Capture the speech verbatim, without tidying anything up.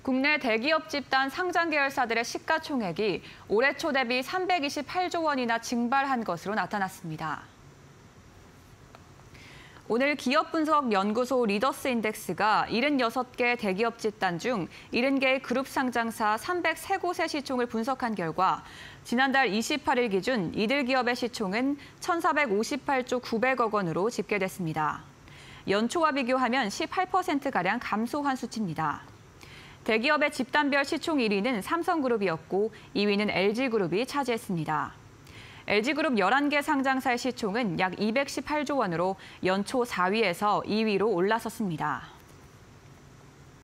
국내 대기업 집단 상장 계열사들의 시가총액이 올해 초 대비 삼백이십팔조 원이나 증발한 것으로 나타났습니다. 오늘 기업분석연구소 리더스인덱스가 칠십육 개 대기업 집단 중 칠십 개의 그룹 상장사 삼백삼 곳의 시총을 분석한 결과 지난달 이십팔일 기준 이들 기업의 시총은 천사백오십팔조 구백억 원으로 집계됐습니다. 연초와 비교하면 십팔 퍼센트가량 감소한 수치입니다. 대기업의 집단별 시총 일 위는 삼성그룹이었고 이 위는 엘지그룹이 차지했습니다. 엘지그룹 열한 개 상장사의 시총은 약 이백십팔조 원으로 연초 사 위에서 이 위로 올라섰습니다.